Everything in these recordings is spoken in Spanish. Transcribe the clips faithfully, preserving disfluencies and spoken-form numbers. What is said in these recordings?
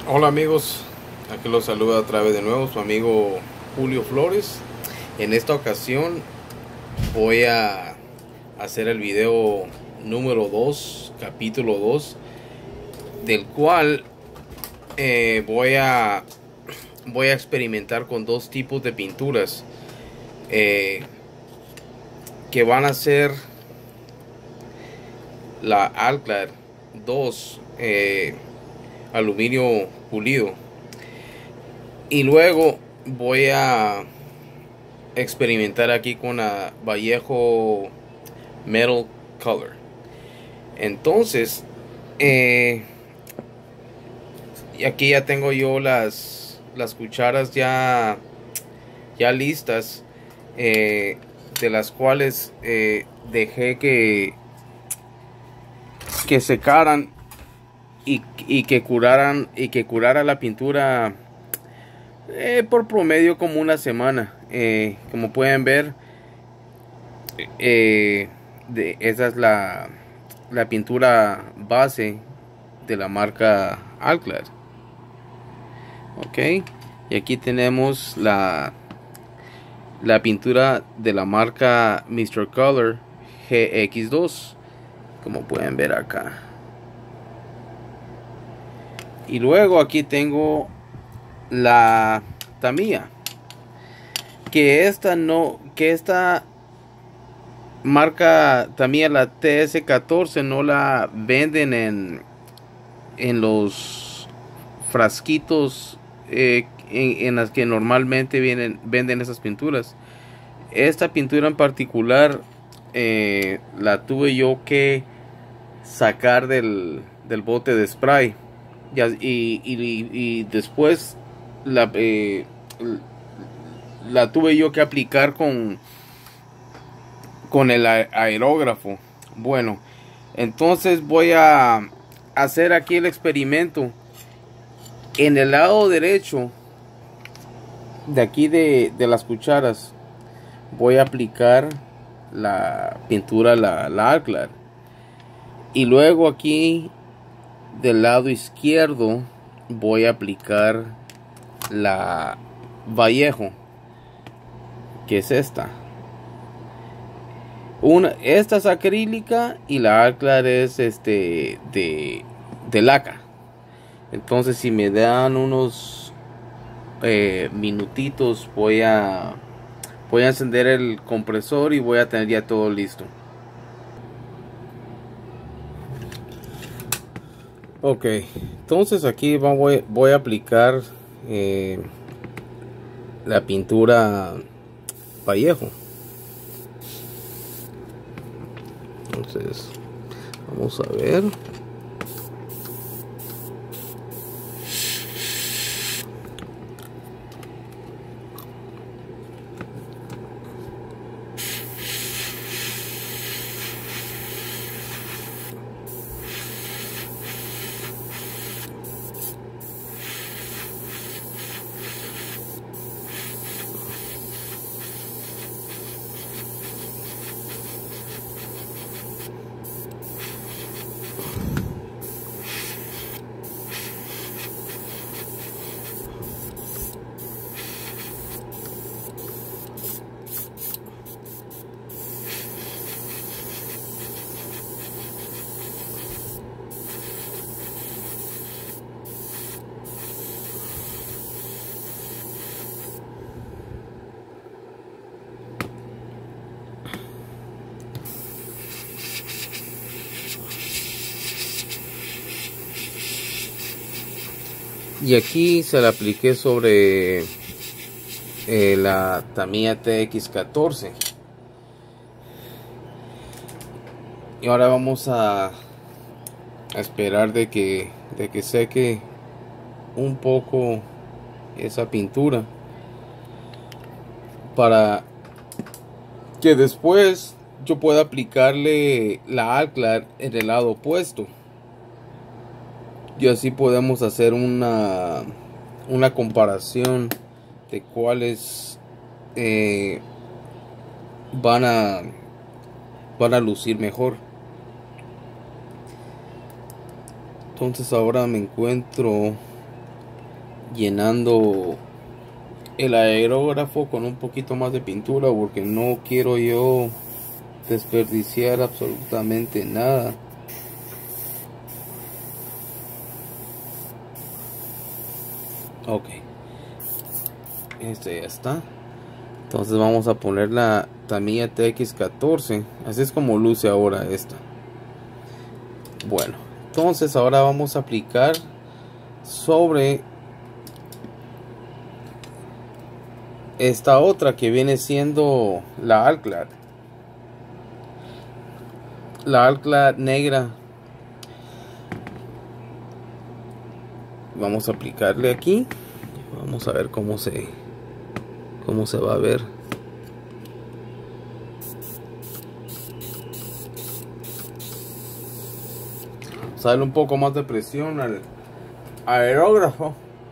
Hola amigos, aquí los saluda otra vez de nuevo su amigo Julio Flores. En esta ocasión voy a hacer el video número dos, capítulo dos, del cual eh, voy a voy a experimentar con dos tipos de pinturas eh, que van a ser la Alclad dos eh, aluminio pulido, y luego voy a experimentar aquí con la Vallejo Metal Color. Entonces eh, y aquí ya tengo yo las las cucharas ya ya listas, eh, de las cuales eh, dejé que que secaran y, y que curaran y que curara la pintura eh, por promedio como una semana. Eh, como pueden ver, eh, de, esa es la, la pintura base de la marca Alclad. Ok, y aquí tenemos la la pintura de la marca míster Color G X dos, como pueden ver acá. Y luego aquí tengo la Tamiya, que esta no que esta marca Tamiya, la T S catorce, no la venden en en los frasquitos eh, en, en las que normalmente vienen venden esas pinturas. Esta pintura en particular eh, la tuve yo que sacar del, del bote de spray, y, y, y, y después la, eh, la tuve yo que aplicar con con el aerógrafo. Bueno, entonces voy a hacer aquí el experimento. En el lado derecho de aquí de, de las cucharas voy a aplicar la pintura, la, la Alclad, y luego aquí del lado izquierdo voy a aplicar la Vallejo, que es esta. Una, esta es acrílica y la Alclad es este de, de laca. Entonces, si me dan unos eh, minutitos, voy a voy a encender el compresor y voy a tener ya todo listo. Ok, entonces aquí voy, voy a aplicar eh, la pintura Vallejo. Entonces vamos a ver. Y aquí se la apliqué sobre eh, la Tamiya T X catorce. Y ahora vamos a, a esperar de que, de que seque un poco esa pintura, para que después yo pueda aplicarle la Alclad en el lado opuesto. Y así podemos hacer una una comparación de cuáles eh, van a van a lucir mejor. Entonces ahora me encuentro llenando el aerógrafo con un poquito más de pintura, porque no quiero yo desperdiciar absolutamente nada. Ok, este ya está. Entonces vamos a poner la Tamiya T X catorce. Así es como luce ahora esta. Bueno, entonces ahora vamos a aplicar sobre esta otra que viene siendo la Alclad. La Alclad negra. Vamos a aplicarle aquí. Vamos a ver cómo se cómo se va a ver. Vamos a darle un poco más de presión al aerógrafo.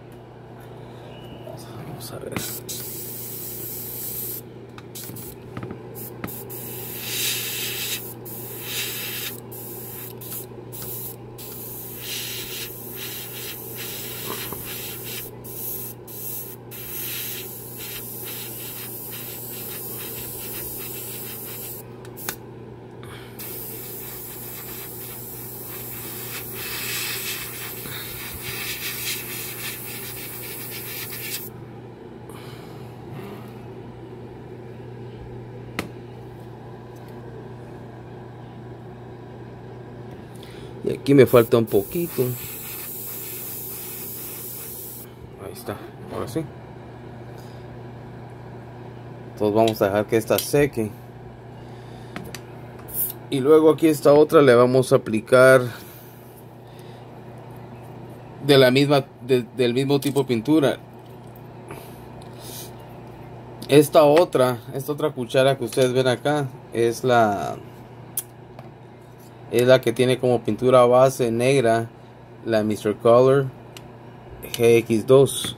Vamos a ver. Y aquí me falta un poquito. Ahí está, ahora sí. Entonces vamos a dejar que esta seque. Y luego aquí esta otra le vamos a aplicar de la misma, de, del mismo tipo de pintura. Esta otra, esta otra cuchara que ustedes ven acá es la es la que tiene como pintura base negra la mister Color G X dos.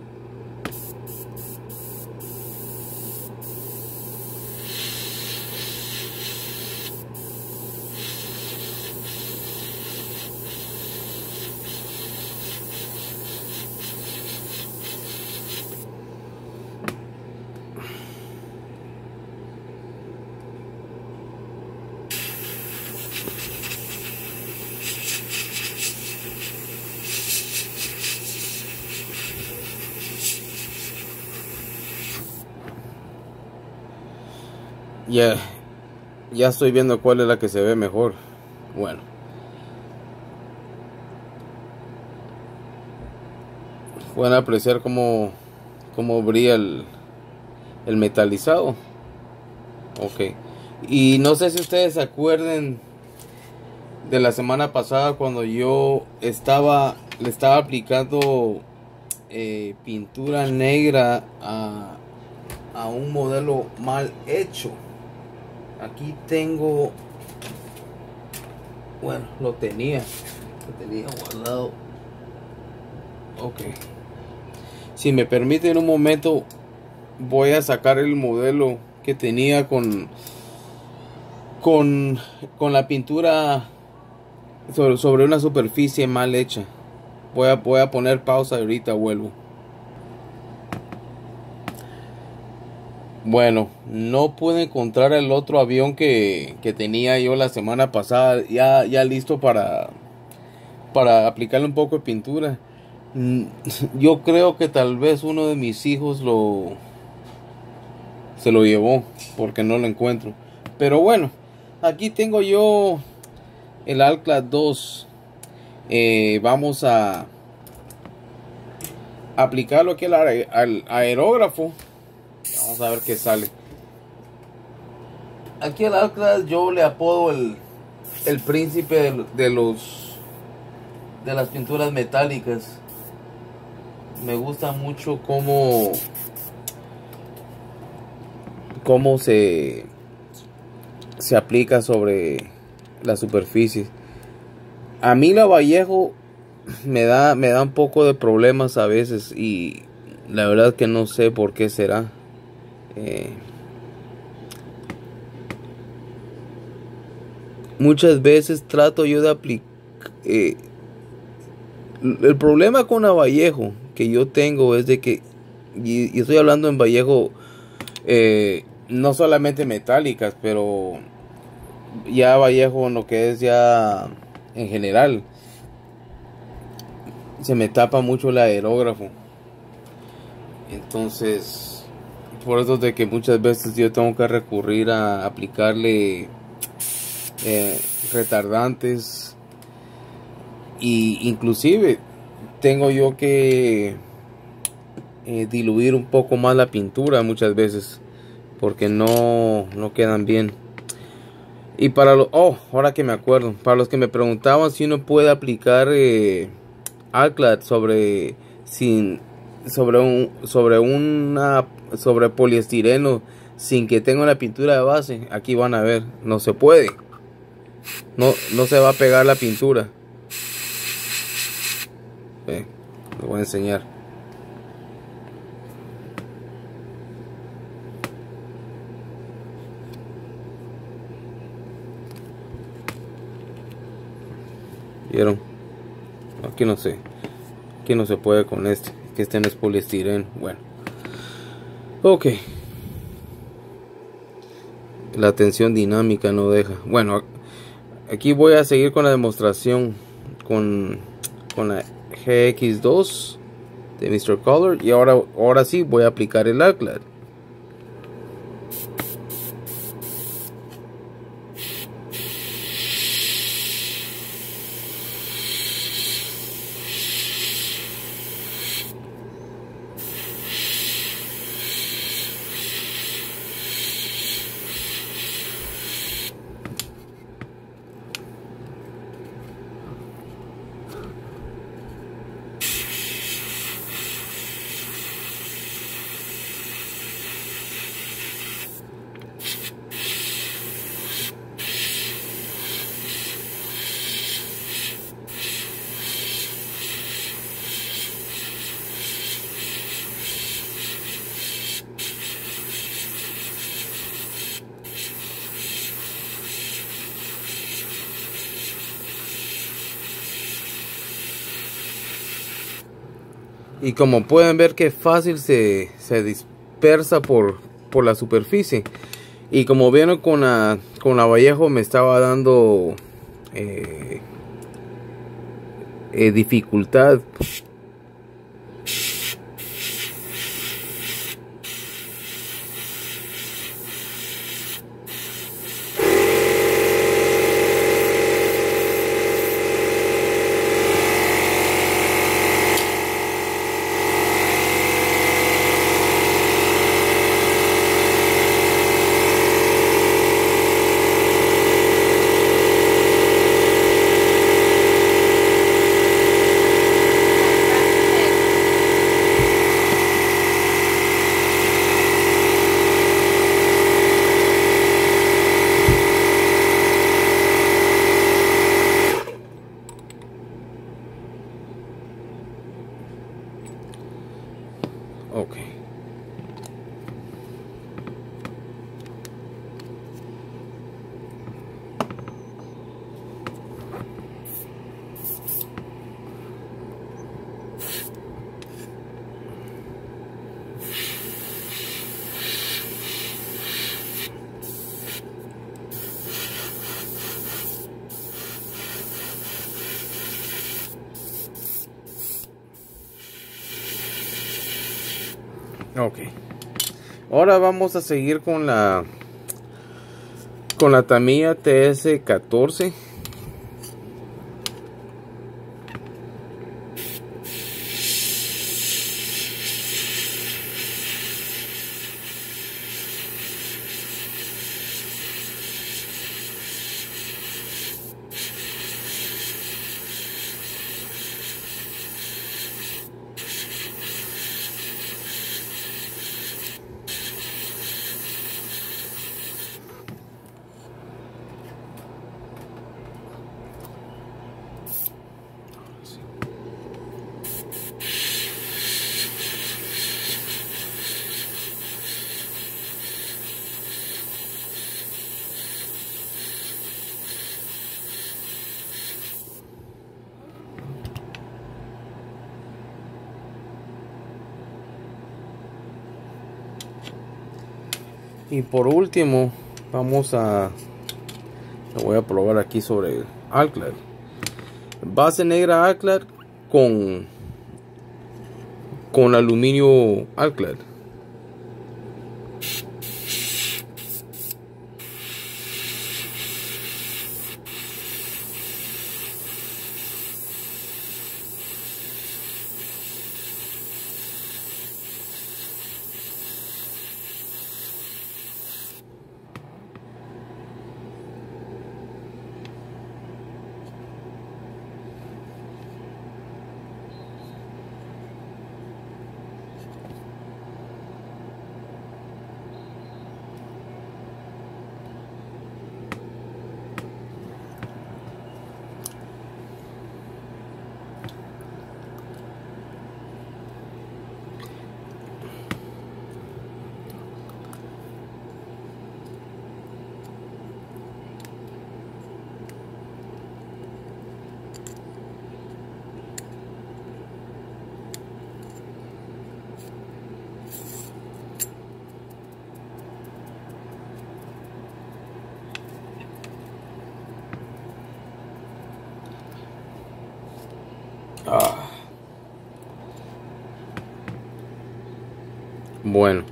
Ya, ya estoy viendo cuál es la que se ve mejor. Bueno, pueden apreciar cómo, cómo brilla el, el metalizado. Ok, y no sé si ustedes se acuerden de la semana pasada cuando yo estaba le estaba aplicando eh, pintura negra a, a un modelo mal hecho. Aquí tengo, bueno, lo tenía, lo tenía guardado. Ok, si me permiten un momento, voy a sacar el modelo que tenía con con, con la pintura sobre, sobre una superficie mal hecha. Voy a, voy a poner pausa y ahorita vuelvo. Bueno, no pude encontrar el otro avión que, que tenía yo la semana pasada, ya, ya listo para, para aplicarle un poco de pintura. Yo creo que tal vez uno de mis hijos lo se lo llevó porque no lo encuentro. Pero bueno, aquí tengo yo el Alclad dos. Eh, vamos a aplicarlo aquí al, al aerógrafo. Vamos a ver qué sale. Aquí al Alclad yo le apodo el, el príncipe de, de los de las pinturas metálicas. Me gusta mucho cómo cómo se se aplica sobre la superficie. A mí la Vallejo me da me da un poco de problemas a veces y la verdad que no sé por qué será. Eh, muchas veces trato yo de aplicar. Eh, el problema con la Vallejo que yo tengo es de que, y, y estoy hablando en Vallejo, eh, no solamente metálicas, pero ya Vallejo en lo que es ya en general, se me tapa mucho el aerógrafo. Entonces, por eso es de que muchas veces yo tengo que recurrir a aplicarle eh, retardantes, y inclusive tengo yo que eh, diluir un poco más la pintura muchas veces porque no, no quedan bien. Y para los, oh, ahora que me acuerdo, para los que me preguntaban si uno puede aplicar eh, Alclad sobre sin sobre un sobre una sobre poliestireno sin que tenga una pintura de base, aquí van a ver, no se puede. No, no se va a pegar la pintura. Ve, les voy a enseñar. ¿Vieron? Aquí no sé. Aquí no se puede con este. Que este no es poliestireno. Bueno. Ok. La tensión dinámica no deja. Bueno, aquí voy a seguir con la demostración con, con la G X dos de mister Color. Y ahora, ahora sí voy a aplicar el Alclad. Y como pueden ver que fácil se, se dispersa por, por la superficie. Y como vieron con la, con la Vallejo me estaba dando eh, eh, dificultad. Ok. Ok. Ahora vamos a seguir con la con la Tamiya T S catorce. Y por último, vamos a, lo voy a probar aquí sobre el Alclad. Base negra Alclad con, con aluminio Alclad. Ah. Bueno,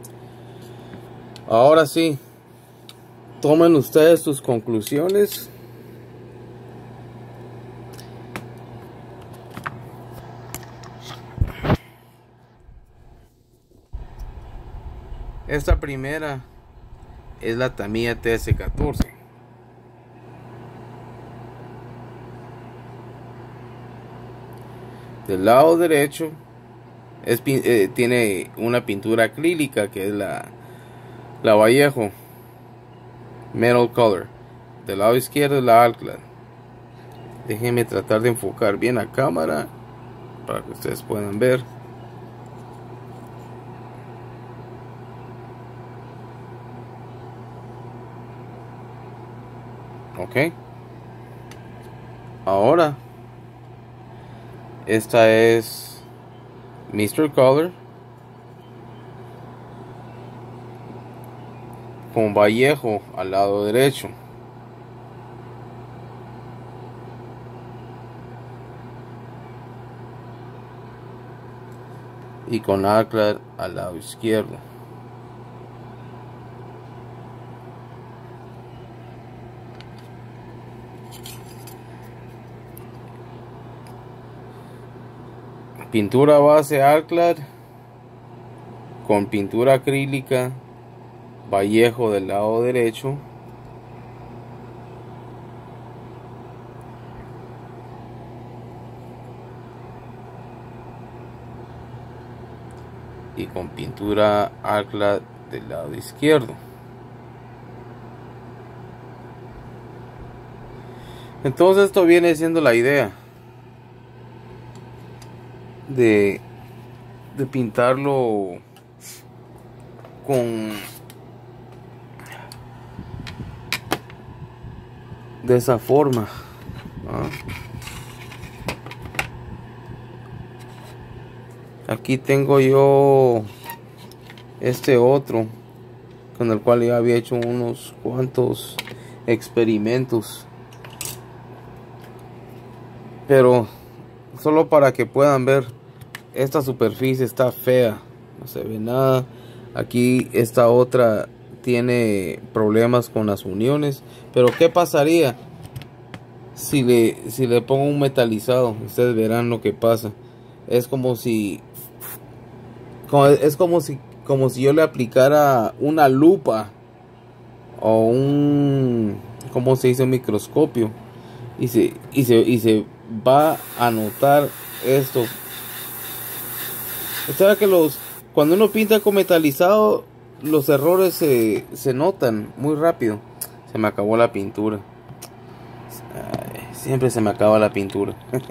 ahora sí, tomen ustedes sus conclusiones. Esta primera es la Tamiya T S catorce. Del lado derecho es, eh, tiene una pintura acrílica que es la, la Vallejo Metal Color. Del lado izquierdo es la Alclad. Déjenme tratar de enfocar bien la cámara para que ustedes puedan ver. Ok. Ahora esta es mister Color con Vallejo al lado derecho. Y con Alclad al lado izquierdo. Pintura base Alclad con pintura acrílica Vallejo del lado derecho. Y con pintura Alclad del lado izquierdo. Entonces esto viene siendo la idea de, de pintarlo con de esa forma, ¿no? Aquí tengo yo este otro con el cual ya había hecho unos cuantos experimentos, pero solo para que puedan ver, esta superficie está fea, no se ve nada. Aquí esta otra tiene problemas con las uniones, pero ¿qué pasaría si le, si le pongo un metalizado? Ustedes verán lo que pasa. Es como si como, es como si como si yo le aplicara una lupa o un, ¿cómo se dice?, un microscopio, y se, y se, y se va a notar esto. O sea que los, cuando uno pinta con metalizado, los errores se, se notan muy rápido. Se me acabó la pintura. Ay, siempre se me acaba la pintura. Bueno,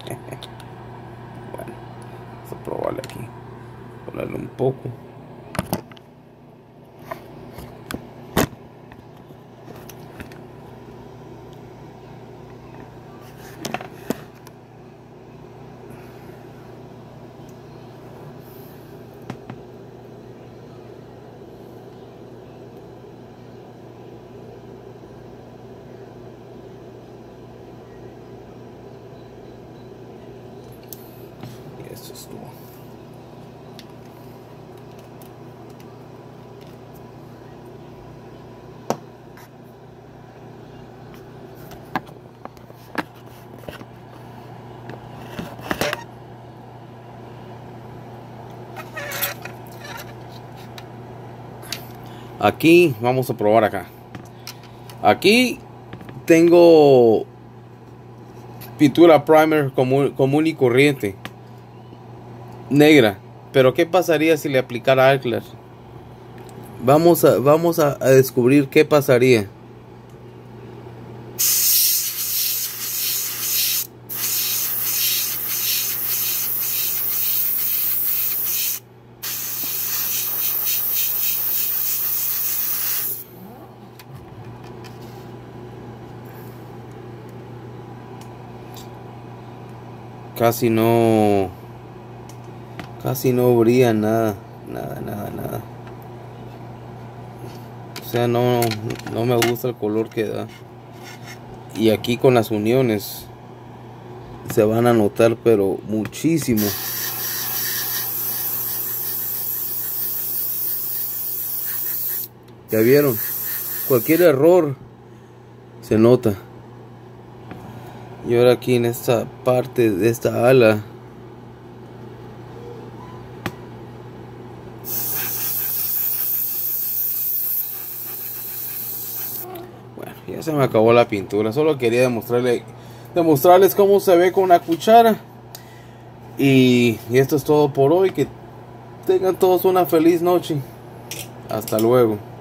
vamos a probarle aquí. Ponerle un poco. Eso es todo. Aquí vamos a probar acá. Aquí tengo pintura primer común, común y corriente, negra. Pero ¿qué pasaría si le aplicara alclad? Vamos a, vamos a, a descubrir qué pasaría. Casi no, casi no brilla nada, nada, nada, nada. O sea, no, no me gusta el color que da. Y aquí con las uniones se van a notar, pero muchísimo. ¿Ya vieron? Cualquier error se nota. Y ahora aquí en esta parte de esta ala, bueno, ya se me acabó la pintura. Solo quería demostrarle, demostrarles cómo se ve con una cuchara. Y, y esto es todo por hoy. Que tengan todos una feliz noche. Hasta luego.